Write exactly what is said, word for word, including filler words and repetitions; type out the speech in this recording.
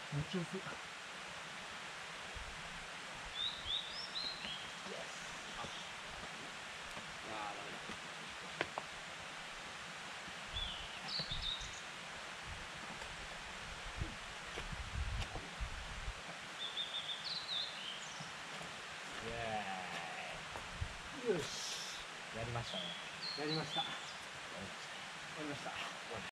めっちゃ薄い。よし、 やりましたね。 やりました。やりました。